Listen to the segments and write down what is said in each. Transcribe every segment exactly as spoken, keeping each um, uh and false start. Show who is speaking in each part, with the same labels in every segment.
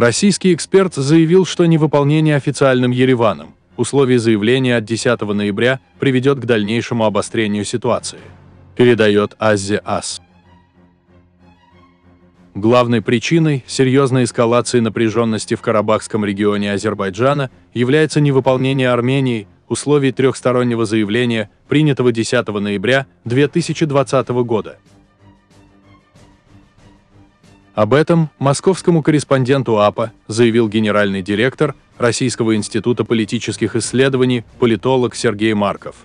Speaker 1: Российский эксперт заявил, что невыполнение официальным Ереваном условий заявления от десятого ноября приведет к дальнейшему обострению ситуации. Передает Азия-Ас. Главной причиной серьезной эскалации напряженности в Карабахском регионе Азербайджана является невыполнение Арменией условий трехстороннего заявления, принятого десятого ноября две тысячи двадцатого года. Об этом московскому корреспонденту АПА заявил генеральный директор Российского института политических исследований, политолог Сергей Марков.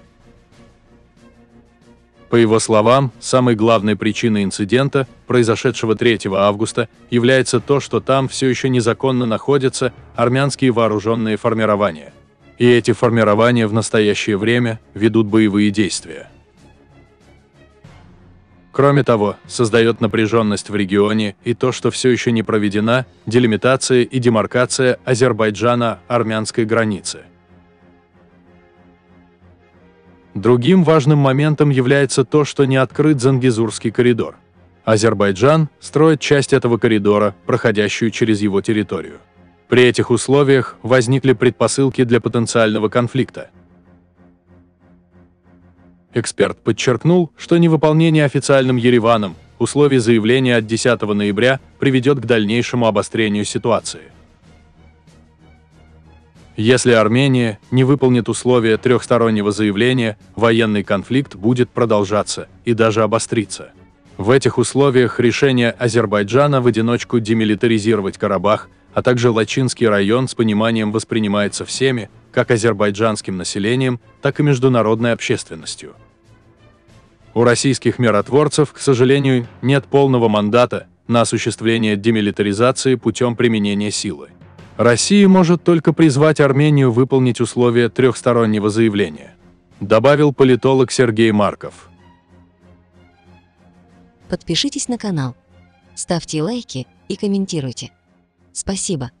Speaker 1: По его словам, самой главной причиной инцидента, произошедшего третьего августа, является то, что там все еще незаконно находятся армянские вооруженные формирования. И эти формирования в настоящее время ведут боевые действия. Кроме того, создает напряженность в регионе и то, что все еще не проведена делимитация и демаркация Азербайджана-армянской границы. Другим важным моментом является то, что не открыт Зангезурский коридор. Азербайджан строит часть этого коридора, проходящую через его территорию. При этих условиях возникли предпосылки для потенциального конфликта. Эксперт подчеркнул, что невыполнение официальным Ереваном условий заявления от десятого ноября приведет к дальнейшему обострению ситуации. Если Армения не выполнит условия трехстороннего заявления, военный конфликт будет продолжаться и даже обостриться. В этих условиях решение Азербайджана в одиночку демилитаризировать Карабах, а также Лачинский район с пониманием воспринимается всеми, как азербайджанским населением, так и международной общественностью. У российских миротворцев, к сожалению, нет полного мандата на осуществление демилитаризации путем применения силы. Россия может только призвать Армению выполнить условия трехстороннего заявления, добавил политолог Сергей Марков.
Speaker 2: Подпишитесь на канал, ставьте лайки и комментируйте. Спасибо.